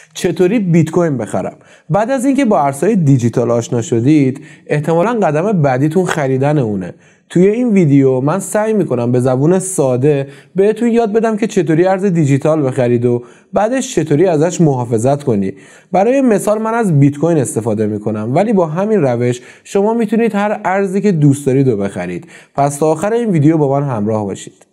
چطوری بیتکوین بخرم؟ بعد از اینکه با ارزهای دیجیتال آشنا شدید، احتمالا قدم بعدیتون خریدن اونه. توی این ویدیو من سعی میکنم به زبون ساده بهتون یاد بدم که چطوری ارز دیجیتال بخرید و بعدش چطوری ازش محافظت کنی. برای مثال من از بیتکوین استفاده میکنم، ولی با همین روش شما میتونید هر ارزی که دوست دارید رو بخرید. پس تا آخر این ویدیو با من همراه باشید.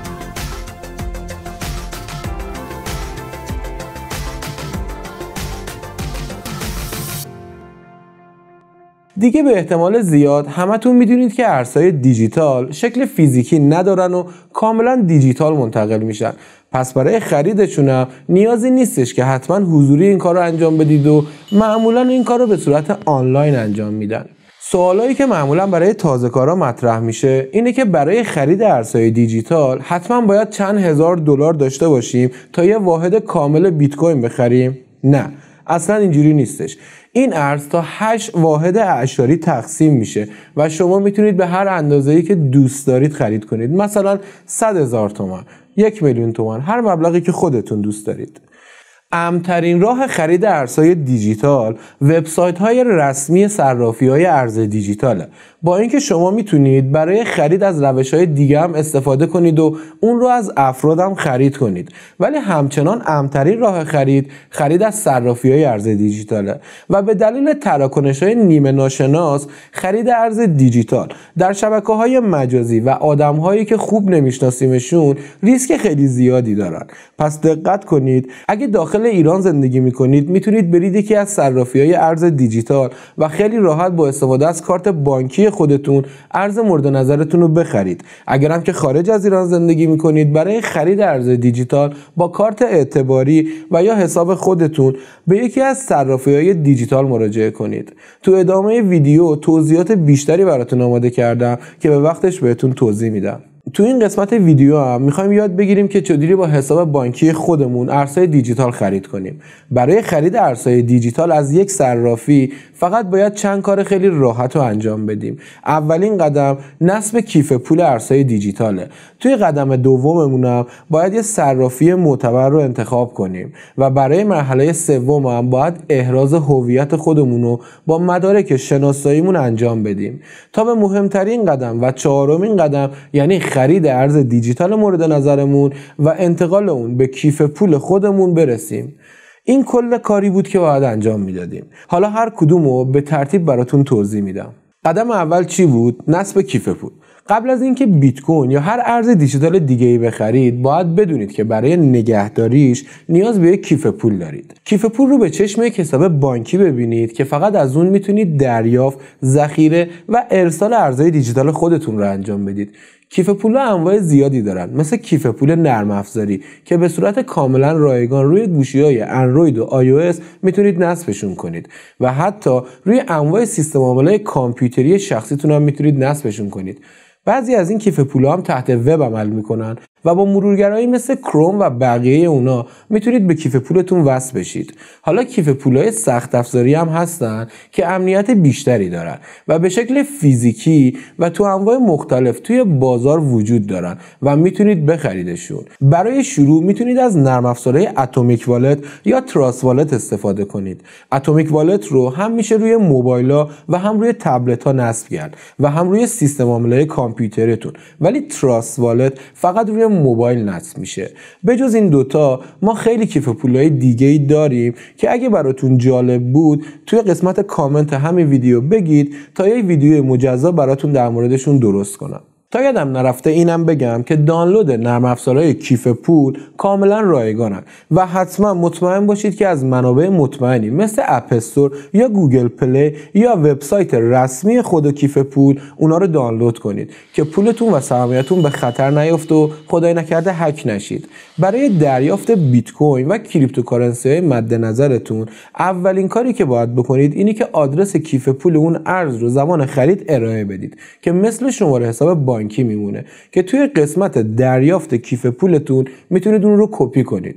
دیگه به احتمال زیاد همتون میدونید که ارزهای دیجیتال شکل فیزیکی ندارن و کاملا دیجیتال منتقل میشن. پس برای خریدشون هم نیازی نیستش که حتما حضوری این کار رو انجام بدید و معمولا این کار رو به صورت آنلاین انجام میدن. سوالایی که معمولا برای تازه‌کارا مطرح میشه اینه که برای خرید ارزهای دیجیتال حتما باید چند هزار دلار داشته باشیم تا یه واحد کامل بیتکوین بخریم؟ نه، اصلا اینجوری نیستش. این ارز تا 8 واحد اعشاری تقسیم میشه و شما میتونید به هر اندازه‌ای که دوست دارید خرید کنید. مثلا 100,000 تومان، 1,000,000 تومان، هر مبلغی که خودتون دوست دارید. امن‌ترین راه خرید ارزهای دیجیتال وبسایت‌های رسمی صرافی‌های ارز دیجیتاله. با اینکه شما میتونید برای خرید از روش‌های دیگه هم استفاده کنید و اون رو از افراد هم خرید کنید، ولی همچنان امن‌ترین راه خرید از صرافی‌های ارز دیجیتاله و به دلیل تراکنش‌های نیمه ناشناس خرید ارز دیجیتال در شبکه‌های مجازی و آدم‌هایی که خوب نمیشناسیمشون ریسک خیلی زیادی دارن. پس دقت کنید. اگه داخل ایران زندگی میکنید میتونید برید یکی از صرافی‌های ارز دیجیتال و خیلی راحت با استفاده از کارت بانکی خودتون ارز مورد نظرتون رو بخرید. اگرم که خارج از ایران زندگی میکنید برای خرید ارز دیجیتال با کارت اعتباری و یا حساب خودتون به یکی از صرافی‌های دیجیتال مراجعه کنید. تو ادامه ویدیو توضیحات بیشتری براتون آماده کردم که به وقتش بهتون توضیح میدم. تو این قسمت ویدیو هم میخوایم یاد بگیریم که چطوری با حساب بانکی خودمون ارزهای دیجیتال خرید کنیم. برای خرید ارزهای دیجیتال از یک صرافی فقط باید چند کار خیلی راحت رو انجام بدیم. اولین قدم نصب کیف پول ارزهای دیجیتاله. توی قدم دوممون هم باید یه صرافی معتبر رو انتخاب کنیم و برای مرحله سوم هم باید احراز هویت خودمون رو با مدارک شناساییمون انجام بدیم تا به مهمترین قدم و چهارمین قدم، یعنی خرید ارز دیجیتال مورد نظرمون و انتقال اون به کیف پول خودمون برسیم. این کل کاری بود که باید انجام میدادیم. حالا هر کدومو به ترتیب براتون توضیح میدم. قدم اول چی بود؟ نصب کیف پول. قبل از اینکه بیتکوین یا هر ارز دیجیتال دیگه‌ای بخرید باید بدونید که برای نگهداریش نیاز به یک کیف پول دارید. کیف پول رو به چشم یک حساب بانکی ببینید که فقط از اون میتونید دریافت، ذخیره و ارسال ارزهای دیجیتال خودتون رو انجام بدید. کیف پول انواع زیادی دارن، مثل کیف پول نرم افزاری که به صورت کاملا رایگان روی گوشی‌های اندروید و iOS میتونید نصبشون کنید و حتی روی انواع سیستم عاملای کامپیوتری شخصیتون هم میتونید نصبشون کنید. بعضی از این کیف پول‌ها هم تحت وب عمل میکنن و با مرورگرایی مثل کروم و بقیه اونا میتونید به کیف پولتون وصل بشید. حالا کیف پول‌های سخت افزاری هم هستن که امنیت بیشتری دارن و به شکل فیزیکی و تو انواع مختلف توی بازار وجود دارن و میتونید بخریدشون. برای شروع میتونید از نرم افزارهای اتمیک والت یا تراست والت استفاده کنید. اتمیک والت رو هم میشه روی موبایل‌ها و هم روی تبلت‌ها نصب کرد و هم روی سیستم عاملای کامپیوترتون، ولی تراست والت فقط روی موبایل نصب میشه. به جز این دوتا ما خیلی کیف پولای دیگه‌ای داریم که اگه براتون جالب بود توی قسمت کامنت همین ویدیو بگید تا یه ویدیو مجزا براتون در موردشون درست کنم. تا یادم نرفته اینم بگم که دانلود نرم افزارهای کیف پول کاملا رایگانن و حتما مطمئن باشید که از منابع مطمئنی مثل اپ استور یا گوگل پلی یا وبسایت رسمی خود کیف پول اونا رو دانلود کنید که پولتون و سرمایه‌تون به خطر نیفته و خدای نکرده هک نشید. برای دریافت بیتکوین و کریپتوکارنسی‌های مد نظرتون اولین کاری که باید بکنید اینی که آدرس کیف پول اون ارز رو زمان خرید ارائه بدید که مثل شماره حساب بانکی میمونه که توی قسمت دریافت کیف پولتون میتونید اون رو کپی کنید.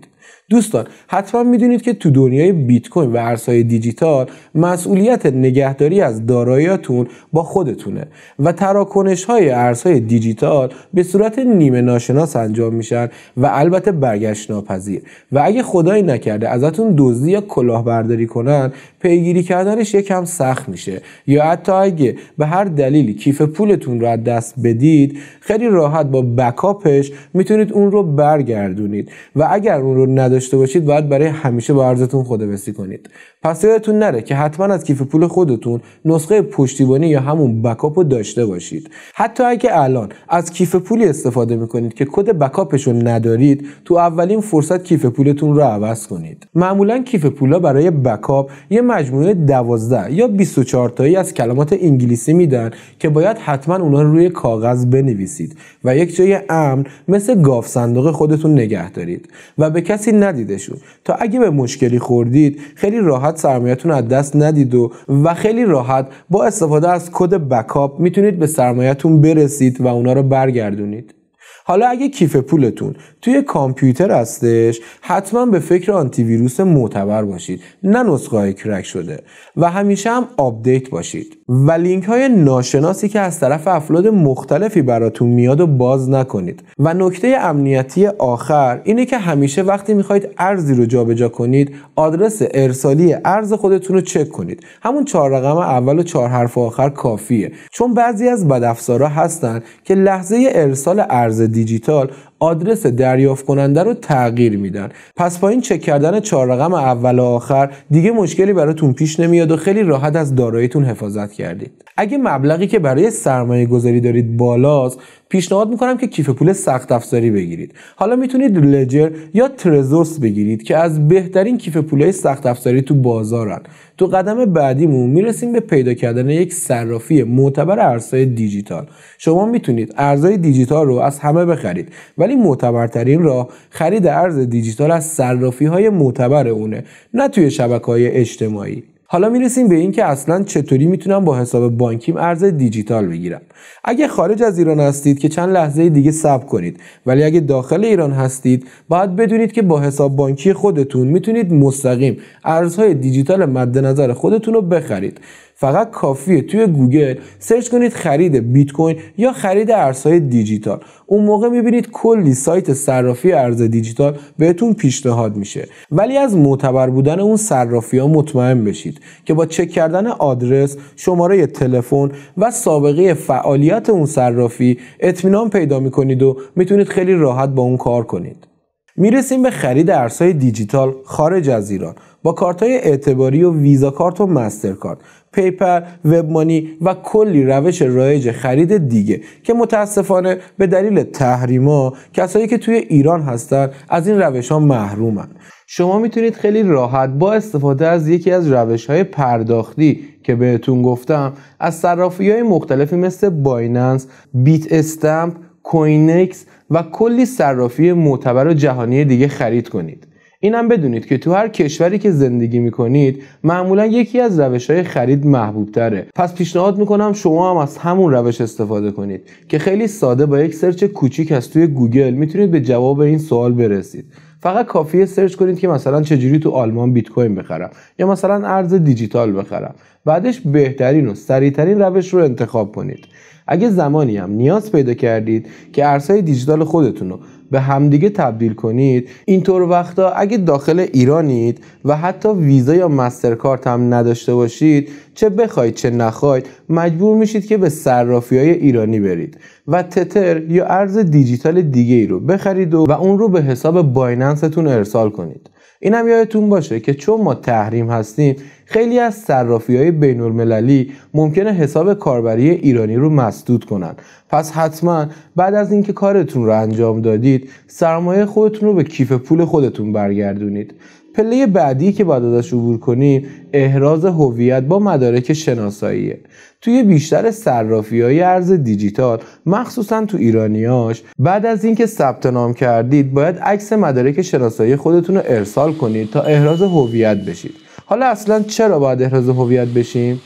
دوستان حتما میدونید که تو دنیای بیتکوین و ارزهای دیجیتال مسئولیت نگهداری از داراییاتون با خودتونه و تراکنش‌های ارزهای دیجیتال به صورت نیمه ناشناس انجام میشن و البته برگشت ناپذیر و اگه خدایی نکرده ازتون دزدی یا کلاهبرداری کنن پیگیری کردنش یکم سخت میشه یا حتی اگه به هر دلیلی کیف پولتون رو از دست بدید خیلی راحت با بکاپش میتونید اون رو برگردونید و اگر اون رو نداشته باشید باید برای همیشه با ارزتون خداحافظی کنید. پس یادتون نره که حتما از کیف پول خودتون نسخه پشتیبانی یا همون بکاپ رو داشته باشید. حتی اگه الان از کیف پولی استفاده میکنید که کد بکاپش رو ندارید تو اولین فرصت کیف پولتون رو عوض کنید. معمولا کیف پولا برای بکاپ یه مجموعه 12 یا 24 تایی از کلمات انگلیسی میدن که باید حتما اونا رو روی کاغذ بنویسید و یک جای امن مثل گاف صندوق خودتون نگه دارید و به کسی ندیدشون تا اگه به مشکلی خوردید خیلی راحت سرمایه‌تون از دست ندید و خیلی راحت با استفاده از کد بکاپ میتونید به سرمایه‌تون برسید و اونا رو برگردونید. حالا اگه کیف پولتون توی کامپیوتر هستش حتما به فکر آنتی ویروس معتبر باشید، نه نسخه‌های کرک شده و همیشه هم آپدیت باشید و لینک های ناشناسی که از طرف افراد مختلفی براتون میاد و باز نکنید. و نکته امنیتی آخر اینه که همیشه وقتی میخواید ارزی رو جابجا کنید آدرس ارسالی ارز خودتون رو چک کنید. همون 4 رقم اول و 4 حرف آخر کافیه، چون بعضی از بدافزارا هستن که لحظه ارسال ارز دیجیتال آدرس دریافت کننده رو تغییر میدن. پس با این چک کردن 4 رقم اول و آخر دیگه مشکلی براتون پیش نمیاد و خیلی راحت از داراییتون حفاظت کردید. اگه مبلغی که برای سرمایه گذاری دارید بالاست پیشنهاد میکنم که کیف پول سخت افزاری بگیرید. حالا میتونید لجر یا ترزورس بگیرید که از بهترین کیف پولای سخت افزاری تو بازارن. تو قدم بعدیمون میرسیم به پیدا کردن یک صرافی معتبر ارزهای دیجیتال. شما میتونید ارزهای دیجیتال رو از همه بخرید ولی معتبرترین راه خرید ارز دیجیتال از صرافی‌های معتبر اونه، نه توی شبکه‌های اجتماعی. حالا میرسیم به این که اصلا چطوری میتونم با حساب بانکیم ارز دیجیتال بگیرم. اگه خارج از ایران هستید که چند لحظه دیگه صبر کنید، ولی اگه داخل ایران هستید باید بدونید که با حساب بانکی خودتون میتونید مستقیم ارزهای دیجیتال مد نظر خودتون رو بخرید. فقط کافیه توی گوگل سرچ کنید خرید بیتکوین یا خرید ارزهای دیجیتال. اون موقع میبینید کلی سایت صرافی ارز دیجیتال بهتون پیشنهاد میشه. ولی از معتبر بودن اون صرافی ها مطمئن بشید که با چک کردن آدرس، شماره تلفن و سابقه فعالیت اون صرافی اطمینان پیدا میکنید و میتونید خیلی راحت با اون کار کنید. میرسیم به خرید ارزهای دیجیتال خارج از ایران با کارت‌های اعتباری و ویزا کارت و مسترکارت، پیپر، وب مانی و کلی روش رایج خرید دیگه که متاسفانه به دلیل تحریما کسایی که توی ایران هستن از این روش‌ها محرومن. شما میتونید خیلی راحت با استفاده از یکی از روش‌های پرداختی که بهتون گفتم از صرافی‌های مختلفی مثل بایننس، بیت استمپ، کوینکس و کلی صرافی معتبر و جهانی دیگه خرید کنید. اینم بدونید که تو هر کشوری که زندگی میکنید معمولا یکی از روش‌های خرید محبوب تره. پس پیشنهاد میکنم شما هم از همون روش استفاده کنید که خیلی ساده با یک سرچ کوچیک از توی گوگل میتونید به جواب این سوال برسید. فقط کافیه سرچ کنید که مثلا چجوری تو آلمان بیتکوین بخرم یا مثلا ارز دیجیتال بخرم. بعدش بهترین و سریعترین روش رو انتخاب کنید. اگه زمانی هم نیاز پیدا کردید که ارزهای دیجیتال خودتون رو به همدیگه تبدیل کنید، اینطور وقتا اگه داخل ایرانید و حتی ویزا یا مسترکارت هم نداشته باشید، چه بخواید چه نخواید مجبور میشید که به صرافی‌های ایرانی برید و تتر یا ارز دیجیتال دیگه ای رو بخرید و اون رو به حساب بایننستون ارسال کنید. اینم یادتون باشه که چون ما تحریم هستیم خیلی از صرافی‌های بین‌المللی ممکنه حساب کاربری ایرانی رو مسدود کنن. پس حتما بعد از اینکه کارتون رو انجام دادید سرمایه خودتون رو به کیف پول خودتون برگردونید. پله بعدی که باید ازش عبور کنیم احراز هویت با مدارک شناساییه. توی بیشتر صرافی‌های ارز دیجیتال مخصوصا تو ایرانیاش بعد از اینکه ثبت نام کردید باید عکس مدارک شناسایی خودتون رو ارسال کنید تا احراز هویت بشید. حالا اصلا چرا باید احراز هویت بشیم؟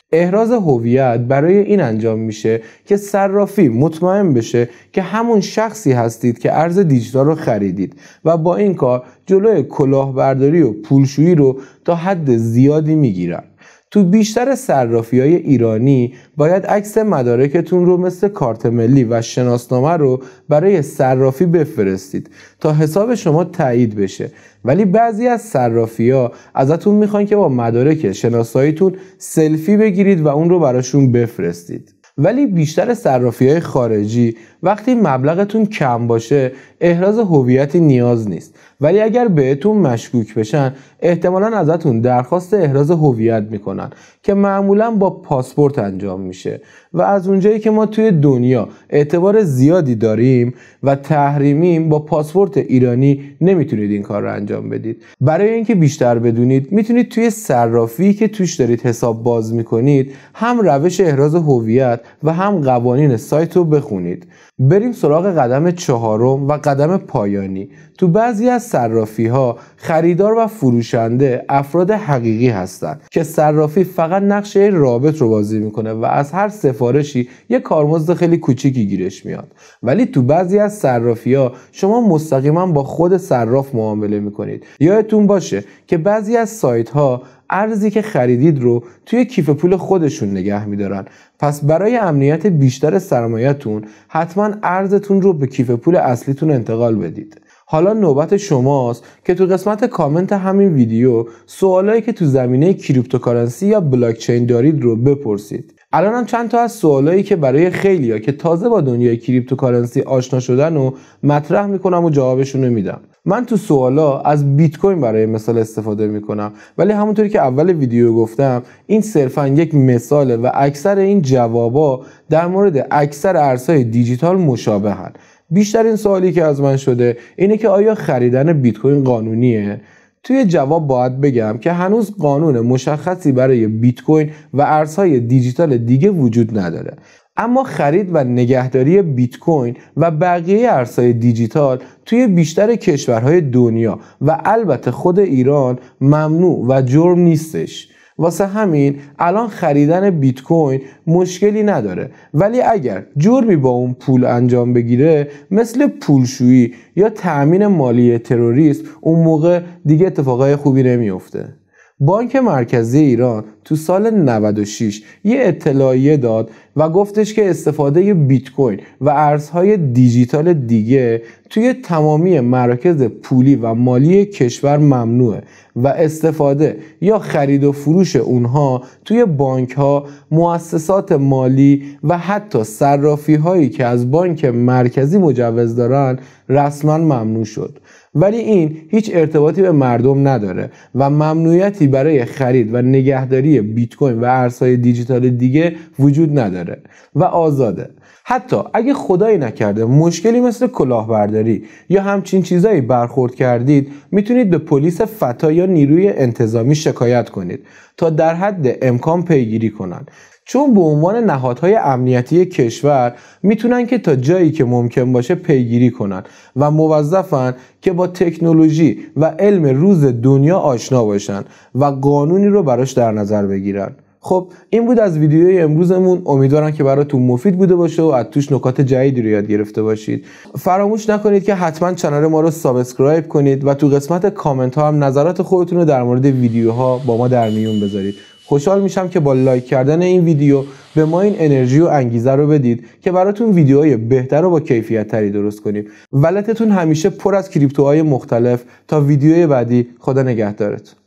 احراز هویت برای این انجام میشه که صرافی مطمئن بشه که همون شخصی هستید که ارز دیجیتال رو خریدید و با این کار جلوی کلاهبرداری و پولشویی رو تا حد زیادی میگیرن. تو بیشتر صرافی‌های ایرانی باید عکس مدارکتون رو مثل کارت ملی و شناسنامه رو برای صرافی بفرستید تا حساب شما تایید بشه، ولی بعضی از صرافی‌ها ازتون میخوان که با مدارک شناساییتون سلفی بگیرید و اون رو براشون بفرستید. ولی بیشتر صرافی‌های خارجی وقتی مبلغتون کم باشه احراز هویتی نیاز نیست، ولی اگر بهتون مشکوک بشن احتمالا ازتون درخواست احراز هویت میکنن که معمولا با پاسپورت انجام میشه و از اونجایی که ما توی دنیا اعتبار زیادی داریم و تحریمیم، با پاسپورت ایرانی نمیتونید این کار رو انجام بدید. برای اینکه بیشتر بدونید میتونید توی صرافی که توش دارید حساب باز میکنید هم روش احراز هویت و هم قوانین سایت رو بخونید. بریم سراغ قدم چهارم و قدم پایانی. تو بعضی از صرافی ها خریدار و فروشنده افراد حقیقی هستند که صرافی فقط نقشه رابط رو بازی میکنه و از هر سفارشی یه کارمزد خیلی کوچیکی گیرش میاد. ولی تو بعضی از صرافی ها شما مستقیما با خود صراف معامله میکنید. یادتون باشه که بعضی از سایت ها ارزی که خریدید رو توی کیف پول خودشون نگه میدارن، پس برای امنیت بیشتر سرمایه‌تون حتما ارزتون رو به کیف پول اصلیتون انتقال بدید. حالا نوبت شماست که تو قسمت کامنت همین ویدیو سوالایی که تو زمینه کریپتوکارنسی یا بلاکچین دارید رو بپرسید. الانم چند تا از سوالایی که برای خیلیا که تازه با دنیای کریپتوکارنسی آشنا شدن و مطرح میکنم و جوابشون رو میدم. من تو سوالا از بیتکوین برای مثال استفاده میکنم، ولی همونطوری که اول ویدیو گفتم این صرفا یک مثاله و اکثر این جوابا در مورد اکثر ارزهای دیجیتال مشابهن. بیشترین سوالی که از من شده اینه که آیا خریدن بیتکوین قانونیه؟ توی جواب باید بگم که هنوز قانون مشخصی برای بیتکوین و ارزهای دیجیتال دیگه وجود نداره، اما خرید و نگهداری بیتکوین و بقیه ارزهای دیجیتال توی بیشتر کشورهای دنیا و البته خود ایران ممنوع و جرم نیستش. واسه همین الان خریدن بیتکوین مشکلی نداره، ولی اگر جرمی با اون پول انجام بگیره مثل پولشویی یا تأمین مالی تروریست، اون موقع دیگه اتفاقای خوبی نمیفته. بانک مرکزی ایران تو سال 96 یه اطلاعیه داد و گفتش که استفاده بیتکوین و ارزهای دیجیتال دیگه توی تمامی مراکز پولی و مالی کشور ممنوعه و استفاده یا خرید و فروش اونها توی بانک ها، مؤسسات مالی و حتی صرافی هایی که از بانک مرکزی مجوز دارن رسما ممنوع شد. ولی این هیچ ارتباطی به مردم نداره و ممنوعیتی برای خرید و نگهداری بیتکوین و ارزهای دیجیتال دیگه وجود نداره و آزاده. حتی اگه خدایی نکرده مشکلی مثل کلاهبرداری یا همچین چیزایی برخورد کردید، میتونید به پلیس فتا یا نیروی انتظامی شکایت کنید تا در حد امکان پیگیری کنن، چون به عنوان نهادهای امنیتی کشور میتونن که تا جایی که ممکن باشه پیگیری کنن و موظفن که با تکنولوژی و علم روز دنیا آشنا باشن و قانونی رو براش در نظر بگیرن. خب این بود از ویدیوی امروزمون. امیدوارم که براتون مفید بوده باشه و از توش نکات جدیدی رو یاد گرفته باشید. فراموش نکنید که حتما کانال ما رو سابسکرایب کنید و تو قسمت کامنت ها هم نظرات خودتون رو در مورد ویدیوها با ما در میون بذارید. خوشحال میشم که با لایک کردن این ویدیو به ما این انرژی و انگیزه رو بدید که براتون ویدیوهای بهتر و با کیفیت تری درست کنیم. ولتتون همیشه پر از کریپتوهای مختلف. تا ویدیوی بعدی، خدا نگهدارتون.